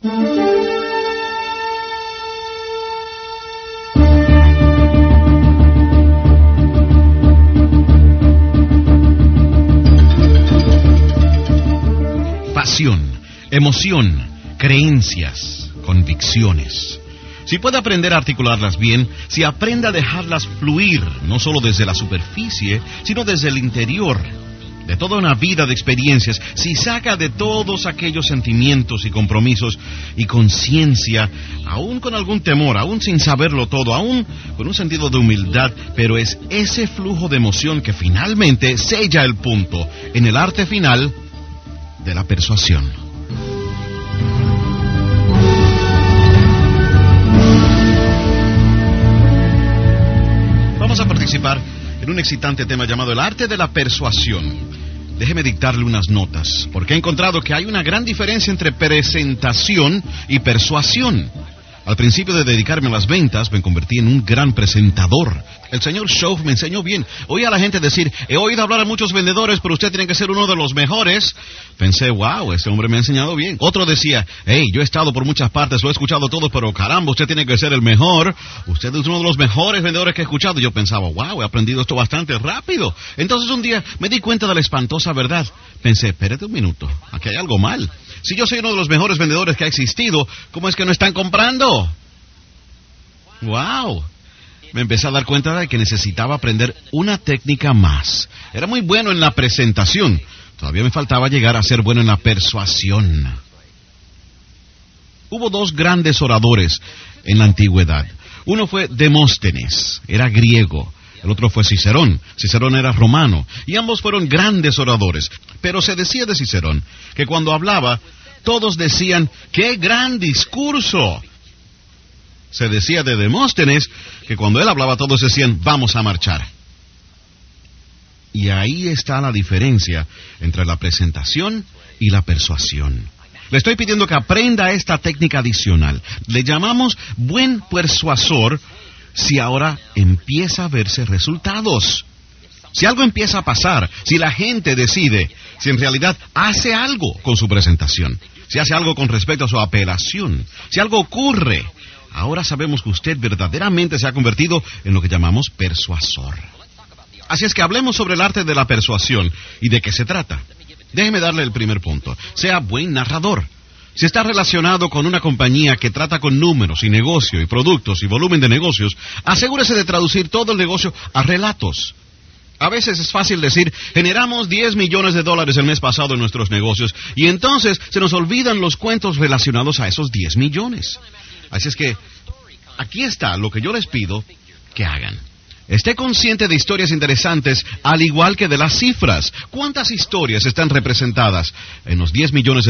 Pasión, emoción, creencias, convicciones. Si puede aprender a articularlas bien, si aprende a dejarlas fluir, no solo desde la superficie, sino desde el interior, de toda una vida de experiencias, si saca de todos aquellos sentimientos y compromisos y conciencia, aún con algún temor, aún sin saberlo todo, aún con un sentido de humildad, pero es ese flujo de emoción que finalmente sella el punto en el arte final de la persuasión. Vamos a participar en un excitante tema llamado el arte de la persuasión. Déjeme dictarle unas notas, porque he encontrado que hay una gran diferencia entre presentación y persuasión. Al principio de dedicarme a las ventas, me convertí en un gran presentador. El señor Schoaf me enseñó bien. Oí a la gente decir, he oído hablar a muchos vendedores, pero usted tiene que ser uno de los mejores. Pensé, wow, este hombre me ha enseñado bien. Otro decía, hey, yo he estado por muchas partes, lo he escuchado todo, pero caramba, usted tiene que ser el mejor. Usted es uno de los mejores vendedores que he escuchado. Y yo pensaba, wow, he aprendido esto bastante rápido. Entonces un día me di cuenta de la espantosa verdad. Pensé, espérate un minuto, aquí hay algo mal. Si yo soy uno de los mejores vendedores que ha existido, ¿cómo es que no están comprando? ¡Wow! Me empecé a dar cuenta de que necesitaba aprender una técnica más. Era muy bueno en la presentación. Todavía me faltaba llegar a ser bueno en la persuasión. Hubo dos grandes oradores en la antigüedad. Uno fue Demóstenes, era griego. El otro fue Cicerón. Cicerón era romano. Y ambos fueron grandes oradores. Pero se decía de Cicerón que cuando hablaba, todos decían, ¡qué gran discurso! Se decía de Demóstenes que cuando él hablaba, todos decían, vamos a marchar. Y ahí está la diferencia entre la presentación y la persuasión. Le estoy pidiendo que aprenda esta técnica adicional. Le llamamos buen persuasor si ahora empieza a verse resultados. Si algo empieza a pasar, si la gente decide, si en realidad hace algo con su presentación, si hace algo con respecto a su apelación, si algo ocurre, ahora sabemos que usted verdaderamente se ha convertido en lo que llamamos persuasor. Así es que hablemos sobre el arte de la persuasión y de qué se trata. Déjeme darle el primer punto. Sea buen narrador. Si está relacionado con una compañía que trata con números y negocio y productos y volumen de negocios, asegúrese de traducir todo el negocio a relatos. A veces es fácil decir, generamos $10 millones el mes pasado en nuestros negocios, y entonces se nos olvidan los cuentos relacionados a esos 10 millones. Así es que, aquí está lo que yo les pido que hagan. Esté consciente de historias interesantes, al igual que de las cifras. ¿Cuántas historias están representadas en los $10 millones?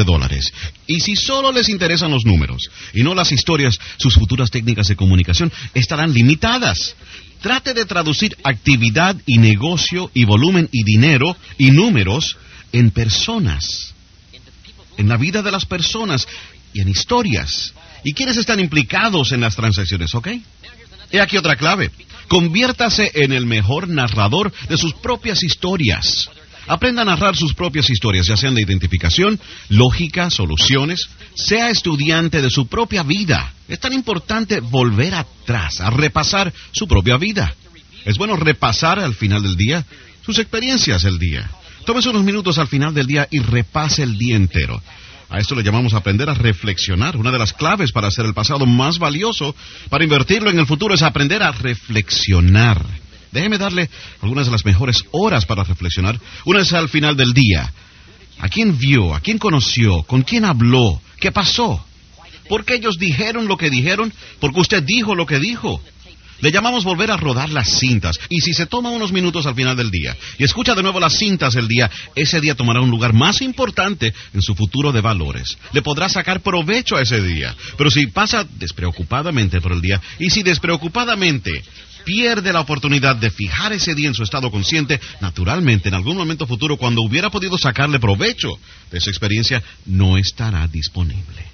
Y si solo les interesan los números, y no las historias, sus futuras técnicas de comunicación estarán limitadas. Trate de traducir actividad y negocio y volumen y dinero y números en personas, en la vida de las personas y en historias. ¿Y quiénes están implicados en las transacciones, ok? He aquí otra clave. Conviértase en el mejor narrador de sus propias historias. Aprenda a narrar sus propias historias, ya sean de identificación, lógica, soluciones. Sea estudiante de su propia vida. Es tan importante volver atrás, a repasar su propia vida. Es bueno repasar al final del día sus experiencias del día. Tómese unos minutos al final del día y repase el día entero. A esto le llamamos aprender a reflexionar. Una de las claves para hacer el pasado más valioso, para invertirlo en el futuro, es aprender a reflexionar. Déjeme darle algunas de las mejores horas para reflexionar. Una es al final del día. ¿A quién vio? ¿A quién conoció? ¿Con quién habló? ¿Qué pasó? ¿Por qué ellos dijeron lo que dijeron? ¿Por qué usted dijo lo que dijo? Le llamamos volver a rodar las cintas. Y si se toma unos minutos al final del día y escucha de nuevo las cintas del día, ese día tomará un lugar más importante en su futuro de valores. Le podrá sacar provecho a ese día. Pero si pasa despreocupadamente por el día, y si despreocupadamente pierde la oportunidad de fijar ese día en su estado consciente, naturalmente en algún momento futuro, cuando hubiera podido sacarle provecho de esa experiencia, no estará disponible.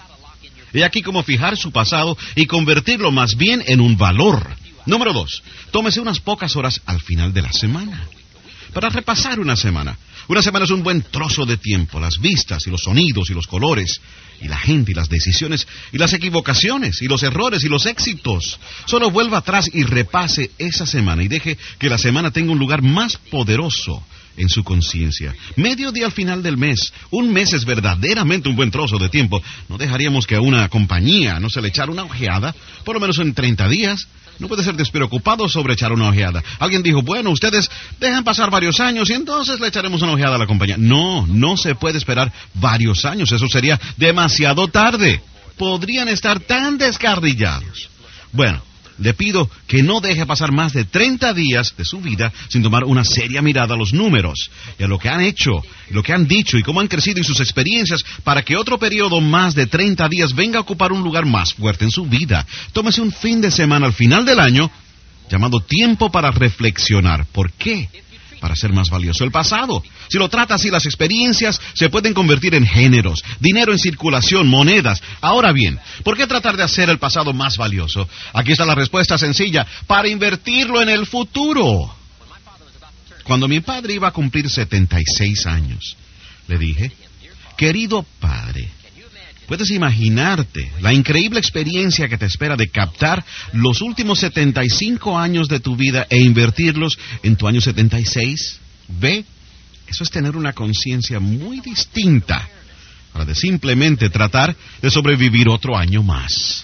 He aquí cómo fijar su pasado y convertirlo más bien en un valor. Número 2, tómese unas pocas horas al final de la semana. para repasar una semana. Una semana es un buen trozo de tiempo, las vistas y los sonidos y los colores, y la gente y las decisiones y las equivocaciones y los errores y los éxitos. Solo vuelva atrás y repase esa semana y deje que la semana tenga un lugar más poderoso en su conciencia. Mediodía al final del mes. Un mes es verdaderamente un buen trozo de tiempo. No dejaríamos que a una compañía no se le echara una ojeada, por lo menos en 30 días. No puede ser despreocupado sobre echar una ojeada. Alguien dijo, bueno, ustedes dejan pasar varios años y entonces le echaremos una ojeada a la compañía. No, no se puede esperar varios años. Eso sería demasiado tarde. Podrían estar tan descarrillados. Bueno, le pido que no deje pasar más de 30 días de su vida sin tomar una seria mirada a los números y a lo que han hecho, lo que han dicho y cómo han crecido en sus experiencias para que otro periodo más de 30 días venga a ocupar un lugar más fuerte en su vida. Tómese un fin de semana al final del año llamado tiempo para reflexionar. ¿Por qué? Para hacer más valioso el pasado. Si lo trata así, las experiencias se pueden convertir en géneros, dinero en circulación, monedas. Ahora bien, ¿por qué tratar de hacer el pasado más valioso? Aquí está la respuesta sencilla: para invertirlo en el futuro. Cuando mi padre iba a cumplir 76 años, le dije, querido padre, ¿puedes imaginarte la increíble experiencia que te espera de captar los últimos 75 años de tu vida e invertirlos en tu año 76? ¿Ve? Eso es tener una conciencia muy distinta para de simplemente tratar de sobrevivir otro año más.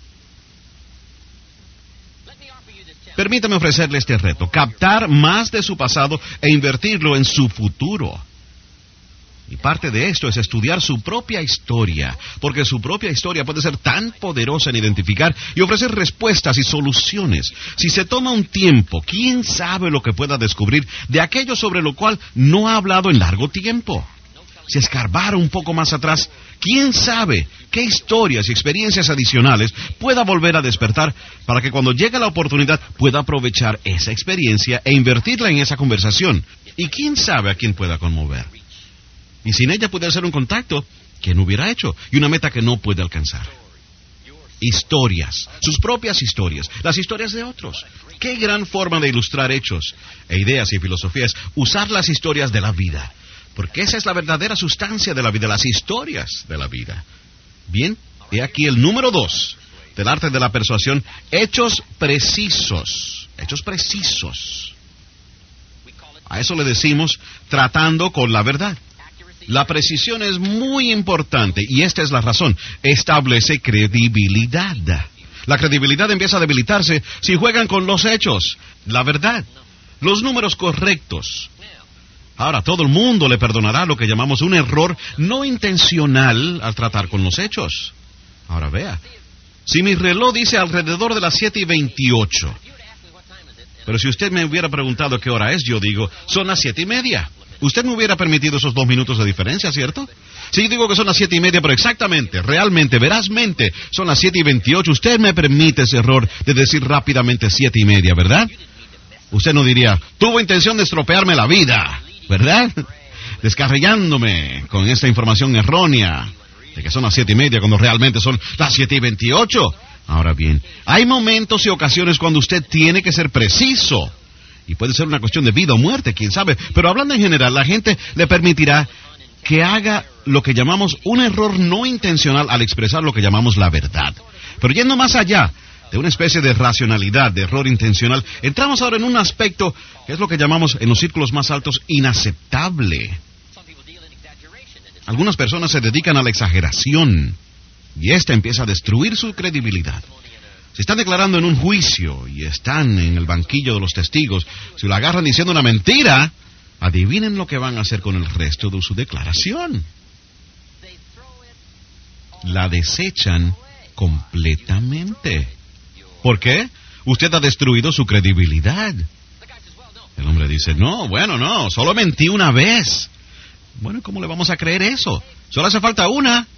Permítame ofrecerle este reto: captar más de su pasado e invertirlo en su futuro. Y parte de esto es estudiar su propia historia, porque su propia historia puede ser tan poderosa en identificar y ofrecer respuestas y soluciones. Si se toma un tiempo, ¿quién sabe lo que pueda descubrir de aquello sobre lo cual no ha hablado en largo tiempo? Si escarbara un poco más atrás, ¿quién sabe qué historias y experiencias adicionales pueda volver a despertar para que cuando llegue la oportunidad pueda aprovechar esa experiencia e invertirla en esa conversación? Y quién sabe a quién pueda conmover. Y sin ella puede ser un contacto que no hubiera hecho y una meta que no puede alcanzar. Historias, sus propias historias, las historias de otros. Qué gran forma de ilustrar hechos e ideas y filosofías, usar las historias de la vida. Porque esa es la verdadera sustancia de la vida, las historias de la vida. Bien, he aquí el número 2 del arte de la persuasión: hechos precisos. Hechos precisos. A eso le decimos tratando con la verdad. La precisión es muy importante y esta es la razón. Establece credibilidad. La credibilidad empieza a debilitarse si juegan con los hechos, la verdad, los números correctos. Ahora, todo el mundo le perdonará lo que llamamos un error no intencional al tratar con los hechos. Ahora vea, si mi reloj dice alrededor de las 7:28, pero si usted me hubiera preguntado qué hora es, yo digo, son las 7:30. Usted me hubiera permitido esos 2 minutos de diferencia, ¿cierto? Si yo digo que son las 7:30, pero exactamente, realmente, verazmente, son las 7:28, usted me permite ese error de decir rápidamente 7:30, ¿verdad? Usted no diría, tuvo intención de estropearme la vida, ¿verdad? Descarrillándome con esta información errónea de que son las 7:30 cuando realmente son las 7:28. Ahora bien, hay momentos y ocasiones cuando usted tiene que ser preciso. Y puede ser una cuestión de vida o muerte, quién sabe. Pero hablando en general, la gente le permitirá que haga lo que llamamos un error no intencional al expresar lo que llamamos la verdad. Pero yendo más allá de una especie de racionalidad, de error intencional, entramos ahora en un aspecto que es lo que llamamos en los círculos más altos inaceptable. Algunas personas se dedican a la exageración y esta empieza a destruir su credibilidad. Si están declarando en un juicio y están en el banquillo de los testigos, si lo agarran diciendo una mentira, adivinen lo que van a hacer con el resto de su declaración. La desechan completamente. ¿Por qué? Usted ha destruido su credibilidad. El hombre dice, no, solo mentí una vez. Bueno, ¿cómo le vamos a creer eso? Solo hace falta una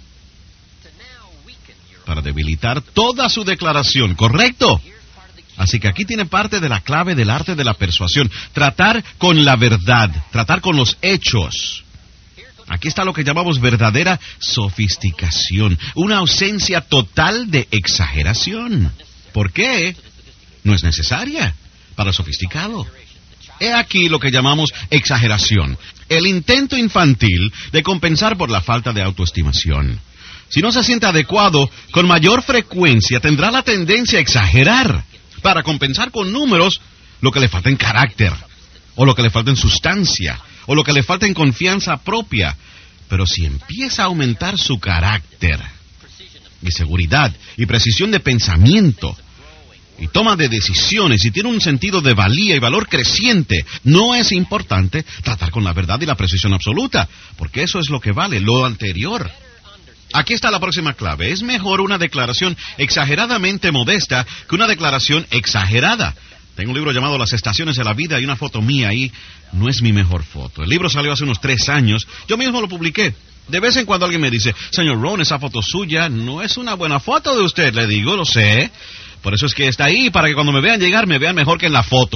para debilitar toda su declaración, ¿correcto? Así que aquí tiene parte de la clave del arte de la persuasión. Tratar con la verdad, tratar con los hechos. Aquí está lo que llamamos verdadera sofisticación, una ausencia total de exageración. ¿Por qué? No es necesaria para el sofisticado. He aquí lo que llamamos exageración, el intento infantil de compensar por la falta de autoestimación. Si no se siente adecuado, con mayor frecuencia tendrá la tendencia a exagerar para compensar con números lo que le falta en carácter, o lo que le falta en sustancia, o lo que le falta en confianza propia. Pero si empieza a aumentar su carácter, y seguridad, y precisión de pensamiento, y toma de decisiones, y tiene un sentido de valía y valor creciente, no es importante tratar con la verdad y la precisión absoluta, porque eso es lo que vale, lo anterior. Aquí está la próxima clave. Es mejor una declaración exageradamente modesta que una declaración exagerada. Tengo un libro llamado Las Estaciones de la Vida y una foto mía ahí. No es mi mejor foto. El libro salió hace unos 3 años. Yo mismo lo publiqué. De vez en cuando alguien me dice, señor Ron, esa foto suya no es una buena foto de usted. Le digo, lo sé. Por eso es que está ahí, para que cuando me vean llegar, me vean mejor que en la foto.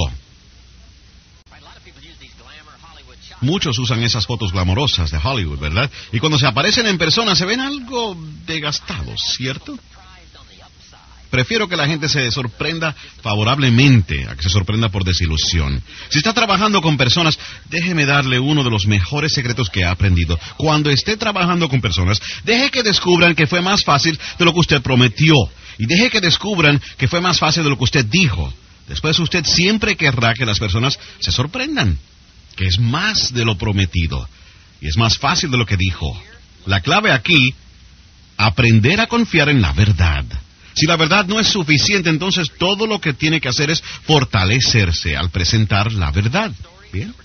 Muchos usan esas fotos glamorosas de Hollywood, ¿verdad? Y cuando se aparecen en persona se ven algo desgastados, ¿cierto? Prefiero que la gente se sorprenda favorablemente a que se sorprenda por desilusión. Si está trabajando con personas, déjeme darle uno de los mejores secretos que he aprendido. Cuando esté trabajando con personas, deje que descubran que fue más fácil de lo que usted prometió. Y deje que descubran que fue más fácil de lo que usted dijo. Después usted siempre querrá que las personas se sorprendan, que es más de lo prometido y es más fácil de lo que dijo. La clave aquí, aprender a confiar en la verdad. Si la verdad no es suficiente, entonces todo lo que tiene que hacer es fortalecerse al presentar la verdad. ¿Bien?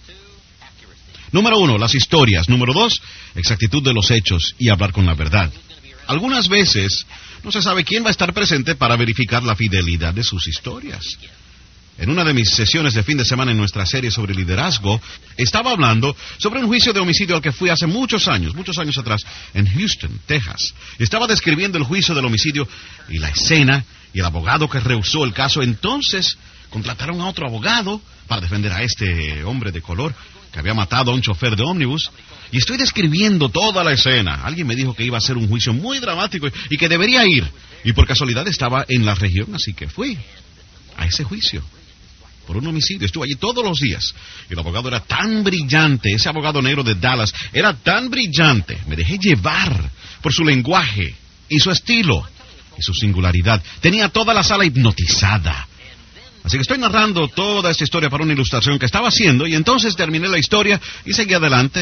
Número 1, las historias. Número 2, exactitud de los hechos y hablar con la verdad. Algunas veces no se sabe quién va a estar presente para verificar la fidelidad de sus historias. En una de mis sesiones de fin de semana en nuestra serie sobre liderazgo, estaba hablando sobre un juicio de homicidio al que fui hace muchos años atrás, en Houston, Texas. Estaba describiendo el juicio del homicidio y la escena y el abogado que rehusó el caso. Entonces, contrataron a otro abogado para defender a este hombre de color que había matado a un chofer de ómnibus. Y estoy describiendo toda la escena. Alguien me dijo que iba a ser un juicio muy dramático y que debería ir. Y por casualidad estaba en la región, así que fui a ese juicio por un homicidio. Estuve allí todos los días. Y el abogado era tan brillante, ese abogado negro de Dallas, era tan brillante. Me dejé llevar por su lenguaje y su estilo y su singularidad. Tenía toda la sala hipnotizada. Así que estoy narrando toda esta historia para una ilustración que estaba haciendo, y entonces terminé la historia y seguí adelante.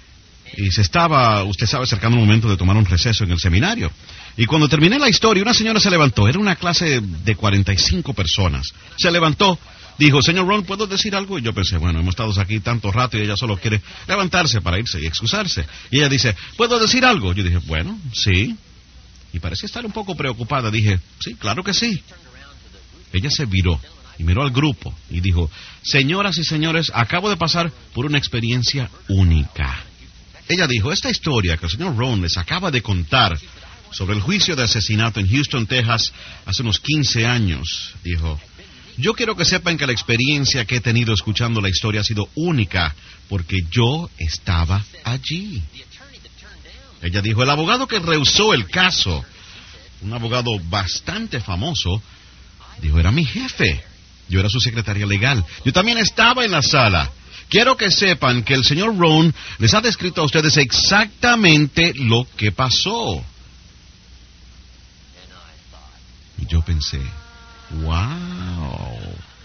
Y se estaba, usted sabe, acercando un momento de tomar un receso en el seminario. Y cuando terminé la historia, una señora se levantó. Era una clase de 45 personas. Se levantó. Dijo, señor Ron, ¿puedo decir algo? Y yo pensé, bueno, hemos estado aquí tanto rato y ella solo quiere levantarse para irse y excusarse. Y ella dice, ¿puedo decir algo? Yo dije, bueno, sí. Y parecía estar un poco preocupada. Dije, sí, claro que sí. Ella se viró y miró al grupo y dijo, señoras y señores, acabo de pasar por una experiencia única. Ella dijo, esta historia que el señor Ron les acaba de contar sobre el juicio de asesinato en Houston, Texas, hace unos 15 años, dijo, yo quiero que sepan que la experiencia que he tenido escuchando la historia ha sido única, porque yo estaba allí. Ella dijo, el abogado que rehusó el caso, un abogado bastante famoso, dijo, era mi jefe. Yo era su secretaria legal. Yo también estaba en la sala. Quiero que sepan que el señor Ron les ha descrito a ustedes exactamente lo que pasó. Y yo pensé, wow.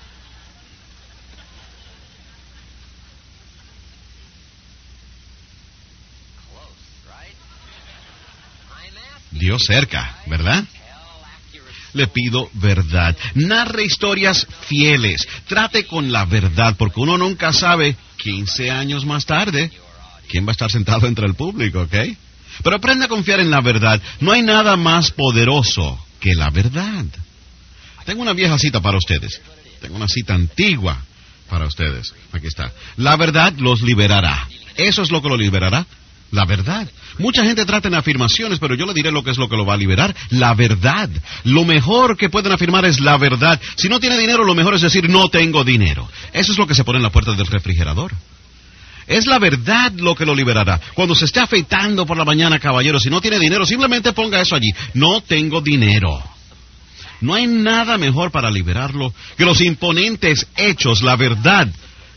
Dios cerca, ¿verdad? Le pido verdad. Narre historias fieles. Trate con la verdad, porque uno nunca sabe, 15 años más tarde, quién va a estar sentado entre el público, ¿ok? Pero aprenda a confiar en la verdad. No hay nada más poderoso que la verdad. Tengo una vieja cita para ustedes. Tengo una cita antigua para ustedes. Aquí está. La verdad los liberará. Eso es lo que lo liberará. La verdad. Mucha gente trata en afirmaciones, pero yo le diré lo que es lo que lo va a liberar. La verdad. Lo mejor que pueden afirmar es la verdad. Si no tiene dinero, lo mejor es decir, no tengo dinero. Eso es lo que se pone en la puerta del refrigerador. Es la verdad lo que lo liberará. Cuando se esté afeitando por la mañana, caballero, si no tiene dinero, simplemente ponga eso allí. No tengo dinero. No hay nada mejor para liberarlo que los imponentes hechos, la verdad.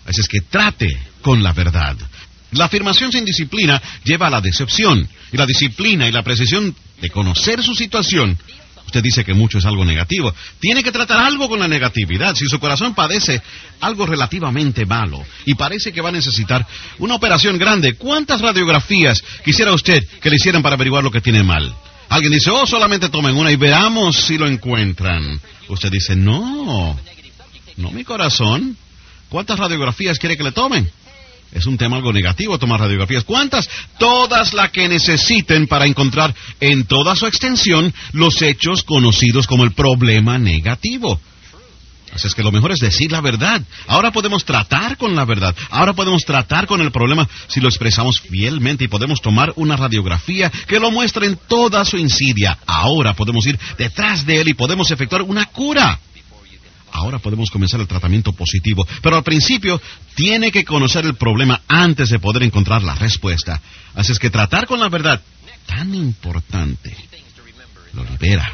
Así es que trate con la verdad. La afirmación sin disciplina lleva a la decepción. Y la disciplina y la precisión de conocer su situación. Usted dice que mucho es algo negativo. Tiene que tratar algo con la negatividad. Si su corazón padece algo relativamente malo y parece que va a necesitar una operación grande, ¿cuántas radiografías quisiera usted que le hicieran para averiguar lo que tiene mal? Alguien dice, solamente tomen una y veamos si lo encuentran. Usted dice, no, mi corazón. ¿Cuántas radiografías quiere que le tomen? Es un tema algo negativo tomar radiografías. ¿Cuántas? Todas las que necesiten para encontrar en toda su extensión los hechos conocidos como el problema negativo. Así es que lo mejor es decir la verdad. Ahora podemos tratar con la verdad. Ahora podemos tratar con el problema si lo expresamos fielmente y podemos tomar una radiografía que lo muestre en toda su insidia. Ahora podemos ir detrás de él y podemos efectuar una cura. Ahora podemos comenzar el tratamiento positivo, pero al principio tiene que conocer el problema antes de poder encontrar la respuesta. Así es que tratar con la verdad, tan importante, lo libera.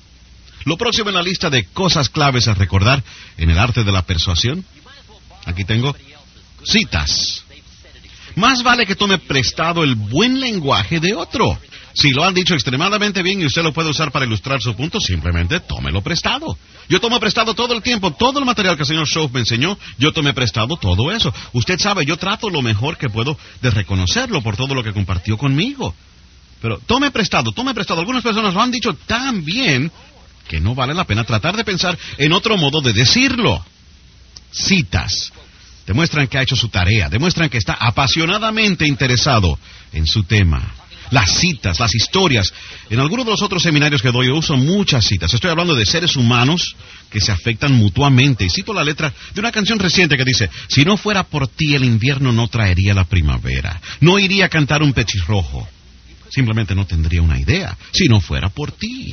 Lo próximo en la lista de cosas claves a recordar en el arte de la persuasión, aquí tengo citas. Más vale que tome prestado el buen lenguaje de otro. Si lo han dicho extremadamente bien y usted lo puede usar para ilustrar su punto, simplemente tómelo prestado. Yo tomo prestado todo el tiempo, todo el material que el señor Shoaff me enseñó, yo tomé prestado todo eso. Usted sabe, yo trato lo mejor que puedo de reconocerlo por todo lo que compartió conmigo. Pero tome prestado. Algunas personas lo han dicho tan bien que no vale la pena tratar de pensar en otro modo de decirlo. Citas. Demuestran que ha hecho su tarea, demuestran que está apasionadamente interesado en su tema. Las citas, las historias. En algunos de los otros seminarios que doy yo uso muchas citas. Estoy hablando de seres humanos que se afectan mutuamente. Y cito la letra de una canción reciente que dice, si no fuera por ti el invierno no traería la primavera. No iría a cantar un pechirrojo. Simplemente no tendría una idea si no fuera por ti.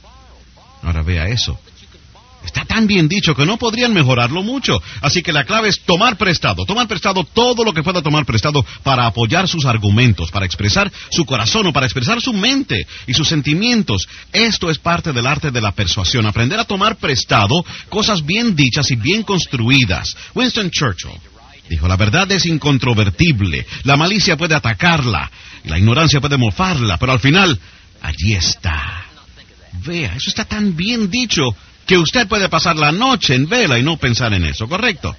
Ahora vea eso. Está tan bien dicho que no podrían mejorarlo mucho. Así que la clave es tomar prestado todo lo que pueda tomar prestado para apoyar sus argumentos, para expresar su corazón o para expresar su mente y sus sentimientos. Esto es parte del arte de la persuasión, aprender a tomar prestado cosas bien dichas y bien construidas. Winston Churchill dijo, la verdad es incontrovertible, la malicia puede atacarla y la ignorancia puede mofarla, pero al final, allí está. Vea, eso está tan bien dicho que usted puede pasar la noche en vela y no pensar en eso, ¿correcto?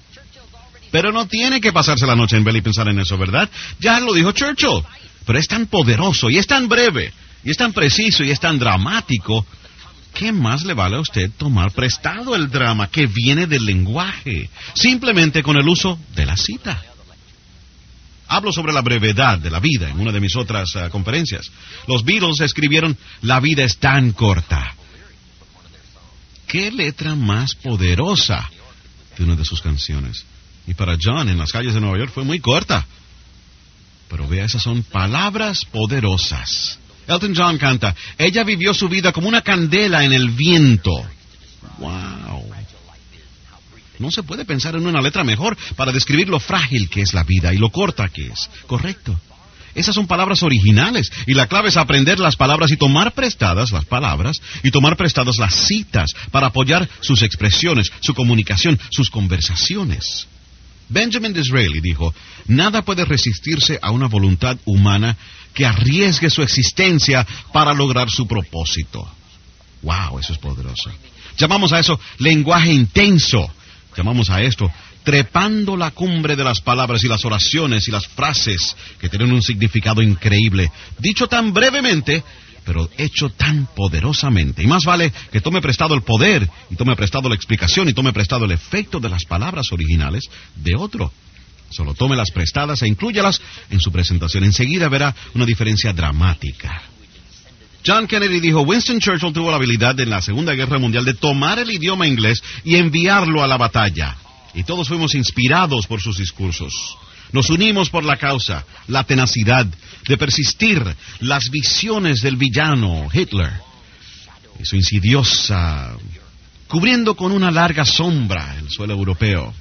Pero no tiene que pasarse la noche en vela y pensar en eso, ¿verdad? Ya lo dijo Churchill. Pero es tan poderoso y es tan breve y es tan preciso y es tan dramático. ¿Qué más le vale a usted tomar prestado el drama que viene del lenguaje? Simplemente con el uso de la cita. Hablo sobre la brevedad de la vida en una de mis otras conferencias. Los Beatles escribieron, la vida es tan corta. ¿Qué letra más poderosa de una de sus canciones? Y para John, en las calles de Nueva York, fue muy corta. Pero vea, esas son palabras poderosas. Elton John canta, ella vivió su vida como una candela en el viento. ¡Wow! No se puede pensar en una letra mejor para describir lo frágil que es la vida y lo corta que es. Correcto. Esas son palabras originales y la clave es aprender las palabras y tomar prestadas las palabras y tomar prestadas las citas para apoyar sus expresiones, su comunicación, sus conversaciones. Benjamin Disraeli dijo, nada puede resistirse a una voluntad humana que arriesgue su existencia para lograr su propósito. ¡Wow! Eso es poderoso. Llamamos a eso lenguaje intenso. Llamamos a esto trepando la cumbre de las palabras y las oraciones y las frases que tienen un significado increíble, dicho tan brevemente, pero hecho tan poderosamente. Y más vale que tome prestado el poder, y tome prestado la explicación, y tome prestado el efecto de las palabras originales de otro. Solo tome las prestadas e inclúyalas en su presentación. Enseguida verá una diferencia dramática. John Kennedy dijo, Winston Churchill tuvo la habilidad en la Segunda Guerra Mundial de tomar el idioma inglés y enviarlo a la batalla. Y todos fuimos inspirados por sus discursos. Nos unimos por la causa, la tenacidad de persistir, las visiones del villano Hitler y su insidiosa, cubriendo con una larga sombra el suelo europeo.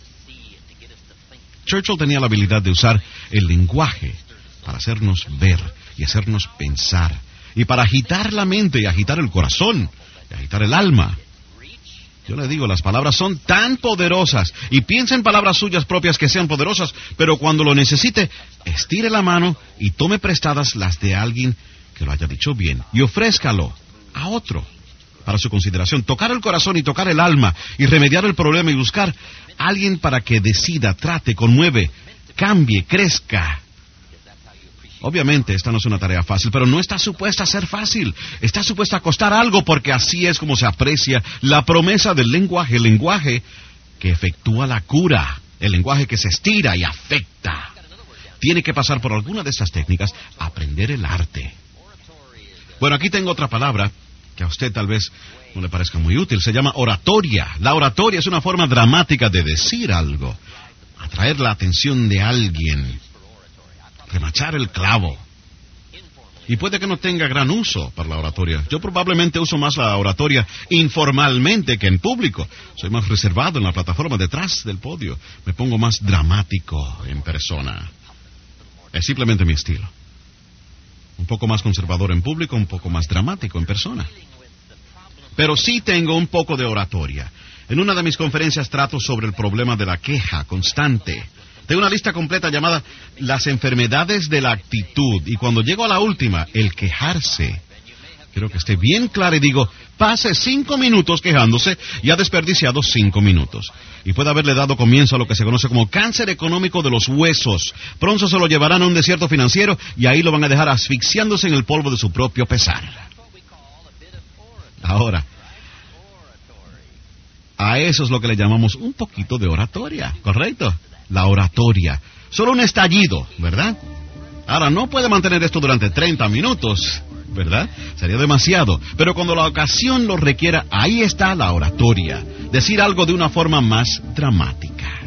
Churchill tenía la habilidad de usar el lenguaje para hacernos ver y hacernos pensar, y para agitar la mente y agitar el corazón y agitar el alma. Yo le digo, las palabras son tan poderosas, y piensa en palabras suyas propias que sean poderosas, pero cuando lo necesite, estire la mano y tome prestadas las de alguien que lo haya dicho bien, y ofrézcalo a otro para su consideración. Tocar el corazón y tocar el alma, y remediar el problema y buscar a alguien para que decida, trate, conmueve, cambie, crezca. Obviamente, esta no es una tarea fácil, pero no está supuesta a ser fácil. Está supuesta a costar algo, porque así es como se aprecia la promesa del lenguaje, el lenguaje que efectúa la cura, el lenguaje que se estira y afecta. Tiene que pasar por alguna de estas técnicas, aprender el arte. Bueno, aquí tengo otra palabra que a usted tal vez no le parezca muy útil. Se llama oratoria. La oratoria es una forma dramática de decir algo, atraer la atención de alguien, remachar el clavo. Y puede que no tenga gran uso para la oratoria. Yo probablemente uso más la oratoria informalmente que en público. Soy más reservado en la plataforma detrás del podio. Me pongo más dramático en persona. Es simplemente mi estilo. Un poco más conservador en público, un poco más dramático en persona. Pero sí tengo un poco de oratoria. En una de mis conferencias trato sobre el problema de la queja constante. Tengo una lista completa llamada Las enfermedades de la actitud. Y cuando llego a la última, el quejarse, quiero que esté bien claro y digo, pase 5 minutos quejándose y ha desperdiciado 5 minutos. Y puede haberle dado comienzo a lo que se conoce como cáncer económico de los huesos. Pronto se lo llevarán a un desierto financiero y ahí lo van a dejar asfixiándose en el polvo de su propio pesar. Ahora, a eso es lo que le llamamos un poquito de oratoria, ¿correcto? La oratoria. Solo un estallido, ¿verdad? Ahora, no puede mantener esto durante 30 minutos, ¿verdad? Sería demasiado. Pero cuando la ocasión lo requiera, ahí está la oratoria. Decir algo de una forma más dramática.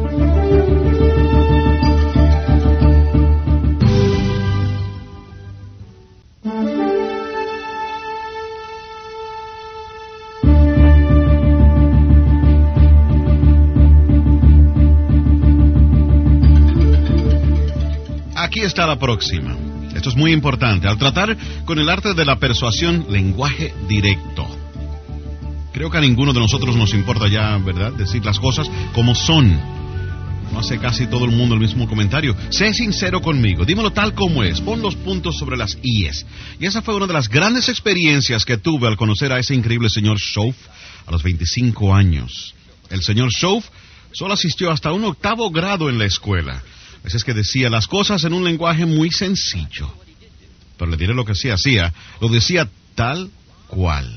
Aquí está la próxima. Esto es muy importante. Al tratar con el arte de la persuasión, lenguaje directo. Creo que a ninguno de nosotros nos importa ya, ¿verdad?, decir las cosas como son. No hace casi todo el mundo el mismo comentario. Sé sincero conmigo, dímelo tal como es. Pon los puntos sobre las íes. Y esa fue una de las grandes experiencias que tuve al conocer a ese increíble señor Shoaff a los 25 años. El señor Shoaff solo asistió hasta un 8º grado en la escuela. Así es que decía las cosas en un lenguaje muy sencillo. Pero le diré lo que sí hacía. Lo decía tal cual.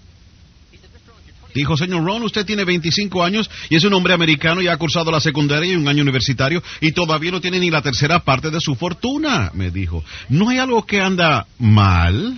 Dijo, señor Ron, usted tiene 25 años y es un hombre americano y ha cursado la secundaria y un año universitario y todavía no tiene ni la tercera parte de su fortuna, me dijo. ¿No hay algo que anda mal?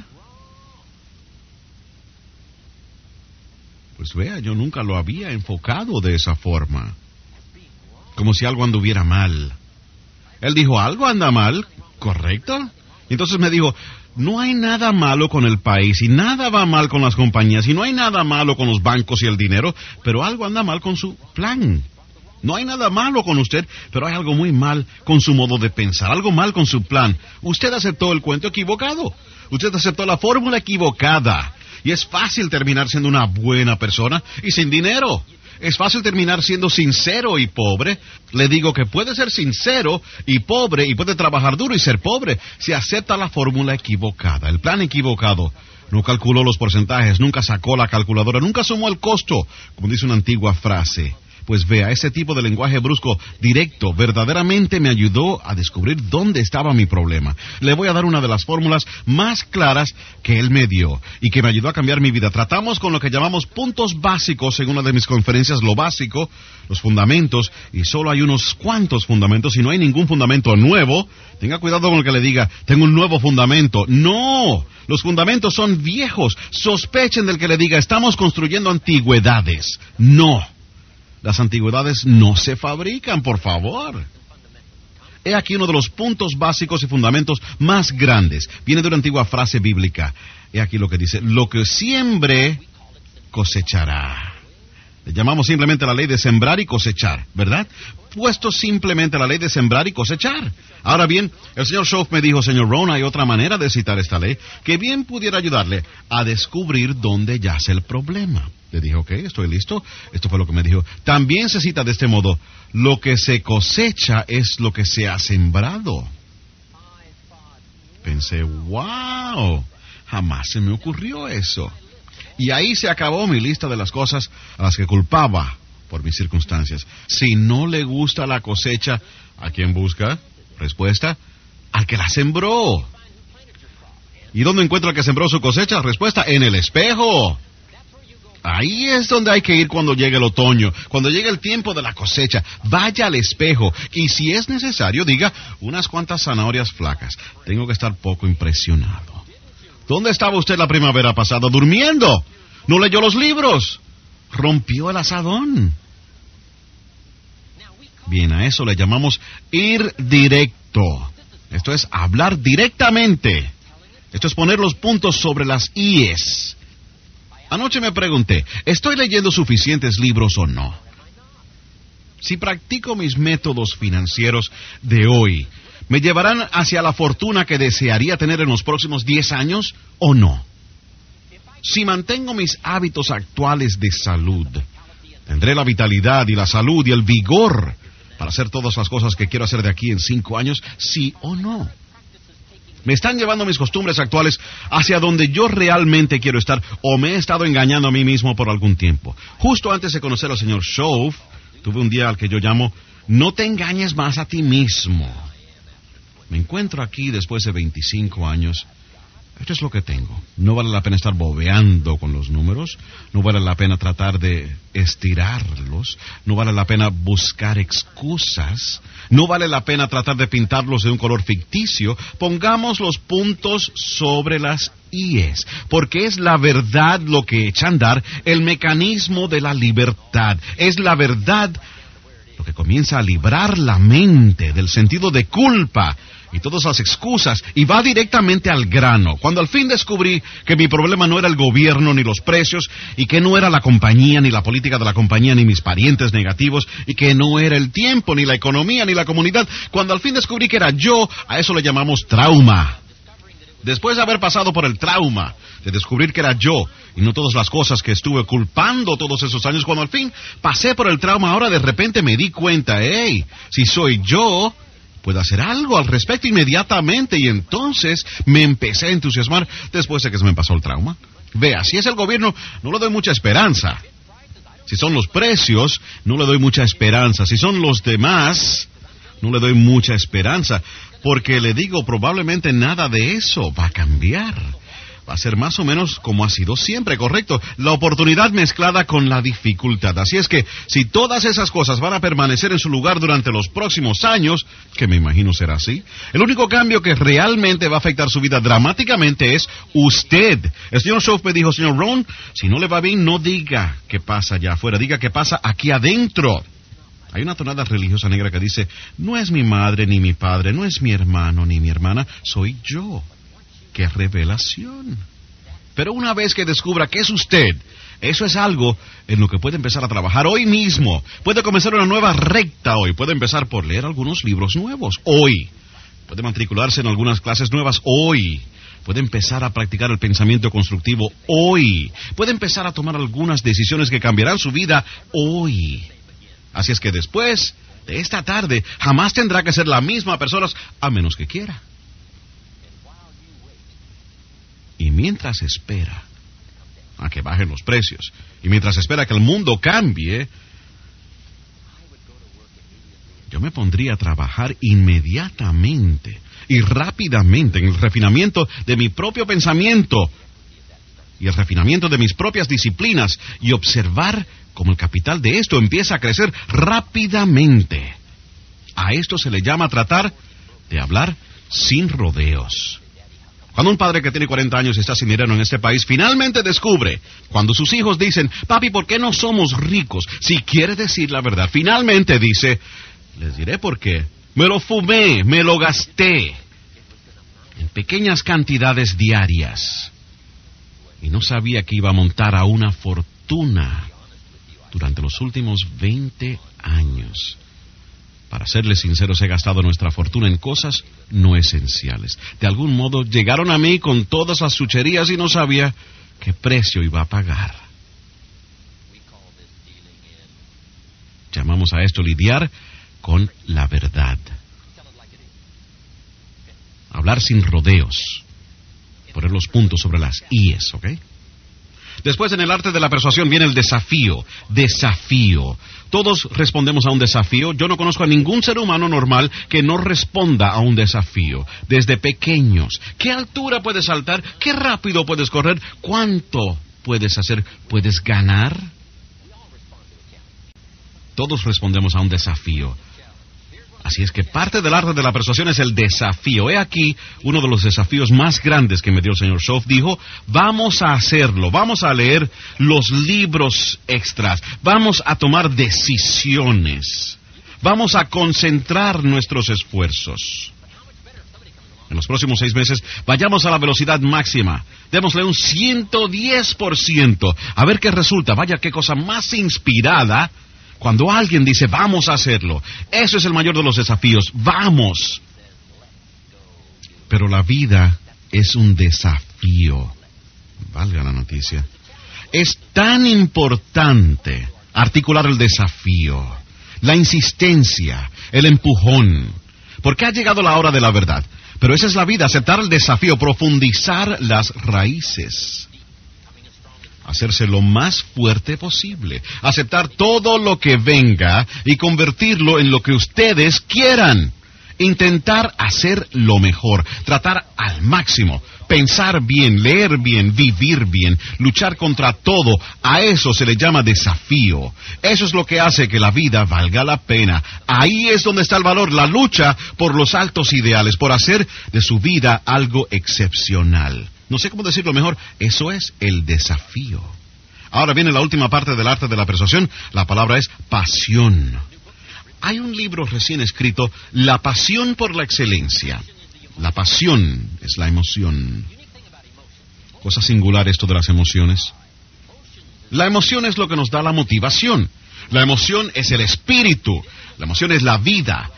Pues vea, yo nunca lo había enfocado de esa forma. Como si algo anduviera mal. Él dijo, ¿algo anda mal? ¿Correcto? Entonces me dijo, no hay nada malo con el país y nada va mal con las compañías y no hay nada malo con los bancos y el dinero, pero algo anda mal con su plan. No hay nada malo con usted, pero hay algo muy mal con su modo de pensar, algo mal con su plan. Usted aceptó el cuento equivocado, usted aceptó la fórmula equivocada y es fácil terminar siendo una buena persona y sin dinero. Es fácil terminar siendo sincero y pobre. Le digo que puede ser sincero y pobre y puede trabajar duro y ser pobre si acepta la fórmula equivocada, el plan equivocado. No calculó los porcentajes, nunca sacó la calculadora, nunca sumó el costo, como dice una antigua frase. Pues vea, ese tipo de lenguaje brusco, directo, verdaderamente me ayudó a descubrir dónde estaba mi problema. Le voy a dar una de las fórmulas más claras que él me dio y que me ayudó a cambiar mi vida. Tratamos con lo que llamamos puntos básicos en una de mis conferencias, lo básico, los fundamentos, y solo hay unos cuantos fundamentos y no hay ningún fundamento nuevo. Tenga cuidado con lo que le diga, tengo un nuevo fundamento. ¡No! Los fundamentos son viejos. Sospechen del que le diga, estamos construyendo antigüedades. ¡No! Las antigüedades no se fabrican, por favor. He aquí uno de los puntos básicos y fundamentos más grandes. Viene de una antigua frase bíblica. He aquí lo que dice, lo que siembre, cosechará. Le llamamos simplemente la ley de sembrar y cosechar, ¿verdad? Puesto simplemente la ley de sembrar y cosechar. Ahora bien, el señor Shoaff me dijo, señor Ron, hay otra manera de citar esta ley que bien pudiera ayudarle a descubrir dónde yace el problema. Le dije, ok, estoy listo. Esto fue lo que me dijo. También se cita de este modo: lo que se cosecha es lo que se ha sembrado. Pensé, wow, jamás se me ocurrió eso. Y ahí se acabó mi lista de las cosas a las que culpaba por mis circunstancias. Si no le gusta la cosecha, ¿a quién busca? Respuesta: al que la sembró. ¿Y dónde encuentra el que sembró su cosecha? Respuesta: en el espejo. Ahí es donde hay que ir cuando llegue el otoño, cuando llegue el tiempo de la cosecha. Vaya al espejo y, si es necesario, diga: unas cuantas zanahorias flacas. Tengo que estar poco impresionado. ¿Dónde estaba usted la primavera pasada? Durmiendo. ¿No leyó los libros? Rompió el asadón. Bien, a eso le llamamos ir directo. Esto es hablar directamente. Esto es poner los puntos sobre las íes. Anoche me pregunté, ¿estoy leyendo suficientes libros o no? Si practico mis métodos financieros de hoy, ¿me llevarán hacia la fortuna que desearía tener en los próximos 10 años o no? Si mantengo mis hábitos actuales de salud, ¿tendré la vitalidad y la salud y el vigor para hacer todas las cosas que quiero hacer de aquí en 5 años? ¿Sí o no? ¿Me están llevando mis costumbres actuales hacia donde yo realmente quiero estar, o me he estado engañando a mí mismo por algún tiempo? Justo antes de conocer al señor Shove, tuve un día al que yo llamo: no te engañes más a ti mismo. Me encuentro aquí después de 25 años. Esto es lo que tengo. No vale la pena estar bobeando con los números. No vale la pena tratar de estirarlos. No vale la pena buscar excusas. No vale la pena tratar de pintarlos de un color ficticio. Pongamos los puntos sobre las íes, porque es la verdad lo que echa a andar el mecanismo de la libertad. Es la verdad lo que comienza a librar la mente del sentido de culpa y todas las excusas, y va directamente al grano. Cuando al fin descubrí que mi problema no era el gobierno ni los precios, y que no era la compañía ni la política de la compañía ni mis parientes negativos, y que no era el tiempo ni la economía ni la comunidad, cuando al fin descubrí que era yo, a eso le llamamos trauma. Después de haber pasado por el trauma de descubrir que era yo y no todas las cosas que estuve culpando todos esos años, cuando al fin pasé por el trauma, ahora de repente me di cuenta: hey, si soy yo, puedo hacer algo al respecto inmediatamente. Y entonces me empecé a entusiasmar después de que se me pasó el trauma. Vea, si es el gobierno, no le doy mucha esperanza. Si son los precios, no le doy mucha esperanza. Si son los demás, no le doy mucha esperanza. Porque le digo, probablemente nada de eso va a cambiar. Va a ser más o menos como ha sido siempre, correcto. La oportunidad mezclada con la dificultad. Así es que, si todas esas cosas van a permanecer en su lugar durante los próximos años, que me imagino será así, el único cambio que realmente va a afectar su vida dramáticamente es usted. El señor Shove me dijo: señor Rohn, si no le va bien, no diga qué pasa allá afuera, diga qué pasa aquí adentro. Hay una tonada religiosa negra que dice: no es mi madre ni mi padre, no es mi hermano ni mi hermana, soy yo. ¡Qué revelación! Pero una vez que descubra que es usted, eso es algo en lo que puede empezar a trabajar hoy mismo. Puede comenzar una nueva recta hoy. Puede empezar por leer algunos libros nuevos hoy. Puede matricularse en algunas clases nuevas hoy. Puede empezar a practicar el pensamiento constructivo hoy. Puede empezar a tomar algunas decisiones que cambiarán su vida hoy. Así es que después de esta tarde jamás tendrá que ser la misma persona, a menos que quiera. Y mientras espera a que bajen los precios, y mientras espera que el mundo cambie, yo me pondría a trabajar inmediatamente y rápidamente en el refinamiento de mi propio pensamiento y el refinamiento de mis propias disciplinas, y observar cómo el capital de esto empieza a crecer rápidamente. A esto se le llama tratar de hablar sin rodeos. Cuando un padre que tiene 40 años y está sin dinero en este país finalmente descubre, cuando sus hijos dicen: papi, ¿por qué no somos ricos? Si quiere decir la verdad, finalmente dice: les diré por qué. Me lo fumé, me lo gasté en pequeñas cantidades diarias. Y no sabía que iba a montar a una fortuna durante los últimos 20 años. Para serles sinceros, he gastado nuestra fortuna en cosas no esenciales. De algún modo llegaron a mí con todas las chucherías y no sabía qué precio iba a pagar. Llamamos a esto lidiar con la verdad. Hablar sin rodeos. Poner los puntos sobre las íes, ¿ok? Después, en el arte de la persuasión viene el desafío. Desafío. Todos respondemos a un desafío. Yo no conozco a ningún ser humano normal que no responda a un desafío. Desde pequeños. ¿Qué altura puedes saltar? ¿Qué rápido puedes correr? ¿Cuánto puedes hacer? ¿Puedes ganar? Todos respondemos a un desafío. Así es que parte del arte de la persuasión es el desafío. He aquí uno de los desafíos más grandes que me dio el señor Shoaff. Dijo, vamos a hacerlo, vamos a leer los libros extras, vamos a tomar decisiones, vamos a concentrar nuestros esfuerzos. En los próximos 6 meses, vayamos a la velocidad máxima. Démosle un 110%. A ver qué resulta. Vaya, qué cosa más inspirada. Cuando alguien dice, vamos a hacerlo. Eso es el mayor de los desafíos. ¡Vamos! Pero la vida es un desafío. Valga la noticia. Es tan importante articular el desafío, la insistencia, el empujón. Porque ha llegado la hora de la verdad. Pero esa es la vida, aceptar el desafío, profundizar las raíces. Hacerse lo más fuerte posible. Aceptar todo lo que venga y convertirlo en lo que ustedes quieran. Intentar hacer lo mejor. Tratar al máximo. Pensar bien, leer bien, vivir bien. Luchar contra todo. A eso se le llama desafío. Eso es lo que hace que la vida valga la pena. Ahí es donde está el valor. La lucha por los altos ideales. Por hacer de su vida algo excepcional. No sé cómo decirlo mejor, eso es el desafío. Ahora viene la última parte del arte de la persuasión, la palabra es pasión. Hay un libro recién escrito, La pasión por la excelencia. La pasión es la emoción. Cosa singular esto de las emociones. La emoción es lo que nos da la motivación. La emoción es el espíritu. La emoción es la vida.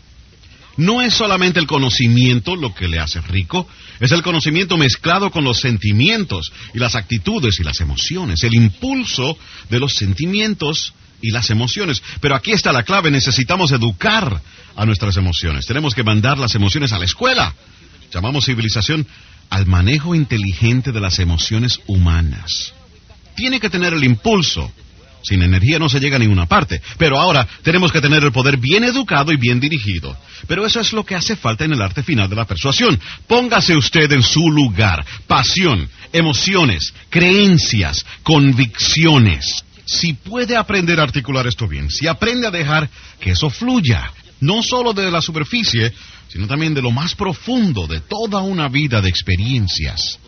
No es solamente el conocimiento lo que le hace rico, es el conocimiento mezclado con los sentimientos y las actitudes y las emociones, el impulso de los sentimientos y las emociones. Pero aquí está la clave, necesitamos educar a nuestras emociones, tenemos que mandar las emociones a la escuela. Llamamos civilización al manejo inteligente de las emociones humanas. Tiene que tener el impulso. Sin energía no se llega a ninguna parte. Pero ahora tenemos que tener el poder bien educado y bien dirigido. Pero eso es lo que hace falta en el arte final de la persuasión. Póngase usted en su lugar. Pasión, emociones, creencias, convicciones. Si puede aprender a articular esto bien, si aprende a dejar que eso fluya, no solo de la superficie, sino también de lo más profundo de toda una vida de experiencias.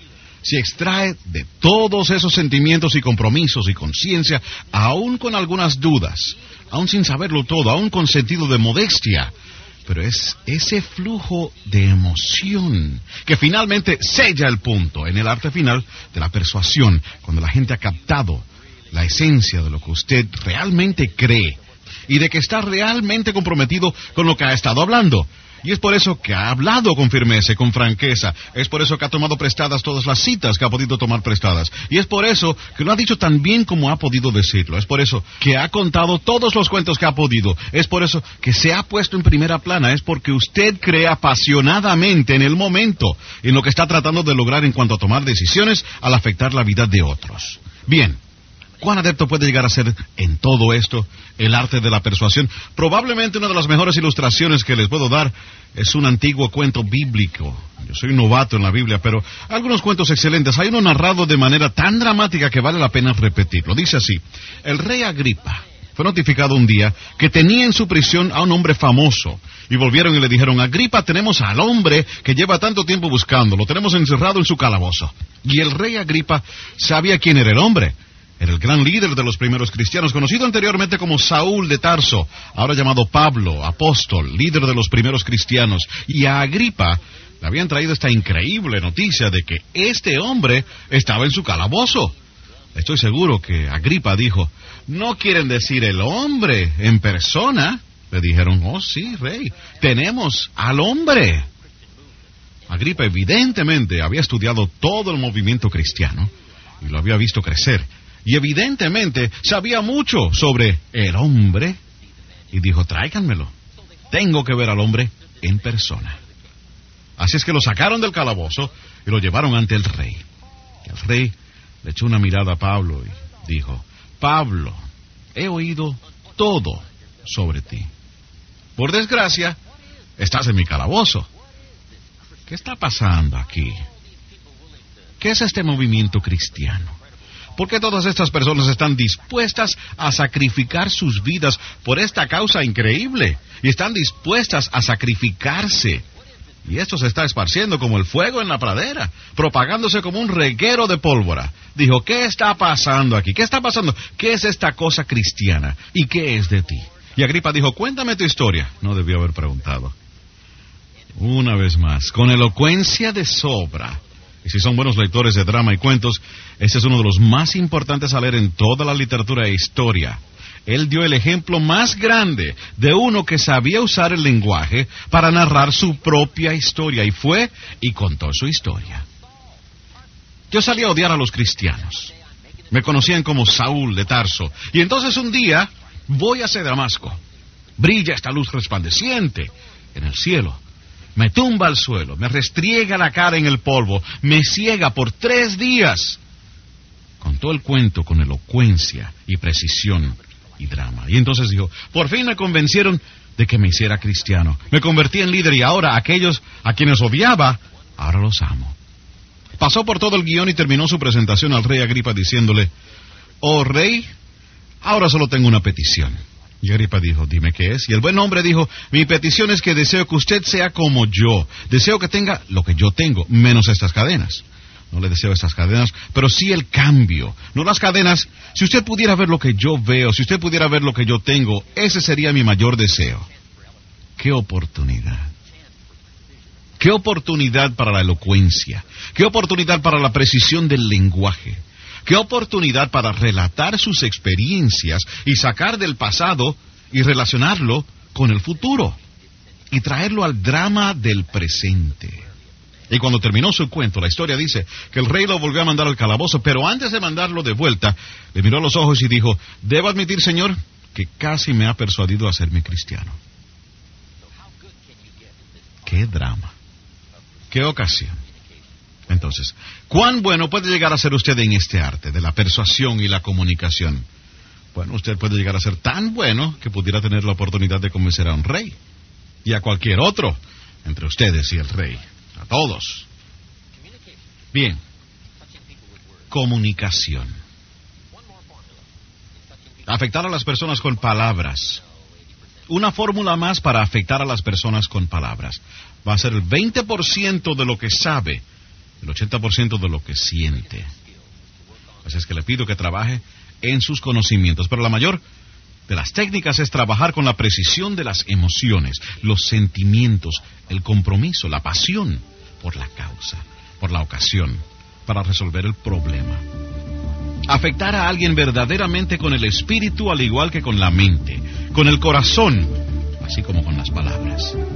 Si extrae de todos esos sentimientos y compromisos y conciencia, aún con algunas dudas, aún sin saberlo todo, aún con sentido de modestia, pero es ese flujo de emoción que finalmente sella el punto en el arte final de la persuasión, cuando la gente ha captado la esencia de lo que usted realmente cree y de que está realmente comprometido con lo que ha estado hablando. Y es por eso que ha hablado con firmeza y con franqueza. Es por eso que ha tomado prestadas todas las citas que ha podido tomar prestadas. Y es por eso que lo ha dicho tan bien como ha podido decirlo. Es por eso que ha contado todos los cuentos que ha podido. Es por eso que se ha puesto en primera plana. Es porque usted cree apasionadamente en el momento, en lo que está tratando de lograr en cuanto a tomar decisiones al afectar la vida de otros. Bien. ¿Cuán adepto puede llegar a ser en todo esto el arte de la persuasión? Probablemente una de las mejores ilustraciones que les puedo dar es un antiguo cuento bíblico. Yo soy un novato en la Biblia, pero algunos cuentos excelentes. Hay uno narrado de manera tan dramática que vale la pena repetirlo. Dice así: el rey Agripa fue notificado un día que tenía en su prisión a un hombre famoso. Y volvieron y le dijeron: Agripa, tenemos al hombre que lleva tanto tiempo buscando. Lo tenemos encerrado en su calabozo. Y el rey Agripa sabía quién era el hombre. Era el gran líder de los primeros cristianos, conocido anteriormente como Saúl de Tarso, ahora llamado Pablo, apóstol, líder de los primeros cristianos. Y a Agripa le habían traído esta increíble noticia de que este hombre estaba en su calabozo. Estoy seguro que Agripa dijo: ¿no quieren decir el hombre en persona? Le dijeron: oh sí, rey, tenemos al hombre. Agripa evidentemente había estudiado todo el movimiento cristiano y lo había visto crecer. y evidentemente sabía mucho sobre el hombre, y dijo, tráiganmelo. Tengo que ver al hombre en persona. Así es que lo sacaron del calabozo y lo llevaron ante el rey. El rey le echó una mirada a Pablo y dijo, Pablo, he oído todo sobre ti. Por desgracia, estás en mi calabozo. ¿Qué está pasando aquí? ¿Qué es este movimiento cristiano? ¿Por qué todas estas personas están dispuestas a sacrificar sus vidas por esta causa increíble? Y están dispuestas a sacrificarse. Y esto se está esparciendo como el fuego en la pradera, propagándose como un reguero de pólvora. Dijo, ¿qué está pasando aquí? ¿Qué está pasando? ¿Qué es esta cosa cristiana? ¿Y qué es de ti? Y Agripa dijo, cuéntame tu historia. No debió haber preguntado. Una vez más, con elocuencia de sobra. Y si son buenos lectores de drama y cuentos, este es uno de los más importantes a leer en toda la literatura e historia. Él dio el ejemplo más grande de uno que sabía usar el lenguaje para narrar su propia historia. Y fue y contó su historia. Yo salí a odiar a los cristianos. Me conocían como Saúl de Tarso. Y entonces un día voy hacia Damasco. Brilla esta luz resplandeciente en el cielo. Me tumba al suelo, me restriega la cara en el polvo, me ciega por 3 días. Contó el cuento con elocuencia y precisión y drama. Y entonces dijo, por fin me convencieron de que me hiciera cristiano. Me convertí en líder y ahora aquellos a quienes odiaba, ahora los amo. Pasó por todo el guión y terminó su presentación al rey Agripa diciéndole, oh rey, ahora solo tengo una petición. Y Agripa dijo, dime qué es. Y el buen hombre dijo, mi petición es que deseo que usted sea como yo. Deseo que tenga lo que yo tengo, menos estas cadenas. No le deseo estas cadenas, pero sí el cambio. No las cadenas. Si usted pudiera ver lo que yo veo, si usted pudiera ver lo que yo tengo, ese sería mi mayor deseo. ¡Qué oportunidad! ¡Qué oportunidad para la elocuencia! ¡Qué oportunidad para la precisión del lenguaje! ¡Qué oportunidad para relatar sus experiencias y sacar del pasado y relacionarlo con el futuro y traerlo al drama del presente! Y cuando terminó su cuento, la historia dice que el rey lo volvió a mandar al calabozo, pero antes de mandarlo de vuelta, le miró a los ojos y dijo, debo admitir, señor, que casi me ha persuadido a hacerme cristiano. ¡Qué drama! ¡Qué ocasión! Entonces, ¿cuán bueno puede llegar a ser usted en este arte de la persuasión y la comunicación? Bueno, usted puede llegar a ser tan bueno que pudiera tener la oportunidad de convencer a un rey y a cualquier otro entre ustedes y el rey, a todos. Bien, comunicación. Afectar a las personas con palabras. Una fórmula más para afectar a las personas con palabras. Va a ser el 20% de lo que sabe, el 80% de lo que siente. Así es que le pido que trabaje en sus conocimientos. Pero la mayor de las técnicas es trabajar con la precisión de las emociones, los sentimientos, el compromiso, la pasión por la causa, por la ocasión, para resolver el problema. Afectar a alguien verdaderamente con el espíritu al igual que con la mente, con el corazón, así como con las palabras.